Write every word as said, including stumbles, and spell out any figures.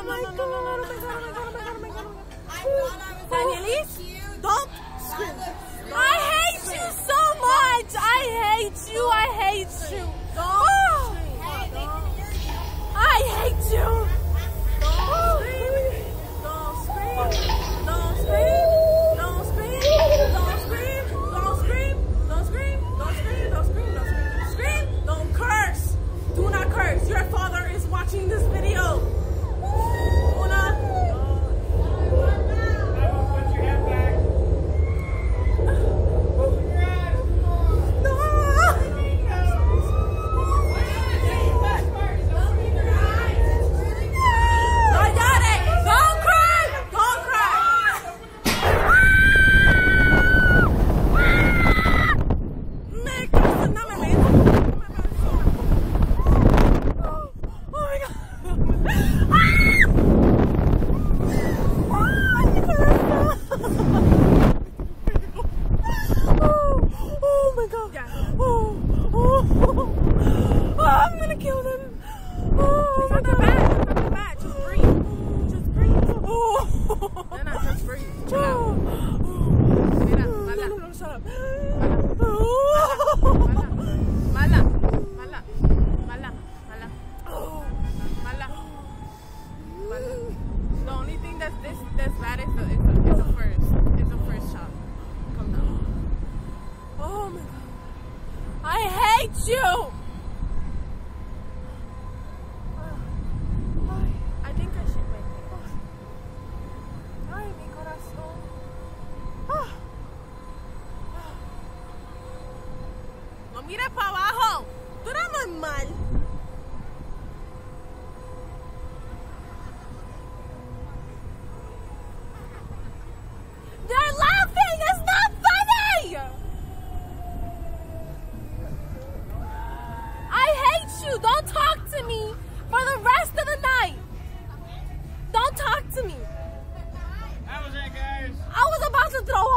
my god, oh my god, oh my god, oh my god, oh my god. Danielis, don't scream. I hate you so much. I hate you. I hate you. Don't scream. I hate you. Don't scream. Don't scream. Don't scream. Don't scream. Don't scream. Don't scream. Don't scream. Don't scream. Don't scream. Don't scream. Don't curse. Do not curse. Your father is watching this video. Una. I'm gonna kill them. Oh, it's not that bad. It's not that bad. Just breathe. Just breathe. Oh. No, no, just breathe. Chill out. Mira, Mala. No, no, no, shut up. Mala. Mala. Mala. Mala. Mala. Mala. Mala. The only thing that's this that's bad is the is the, is the first. It's the first shot. Come down. Oh my god. I hate you. Mira para abajo. Tú eres normal. They're laughing. It's not funny. I hate you. Don't talk to me for the rest of the night. Don't talk to me. How was that, guys? I was about to throw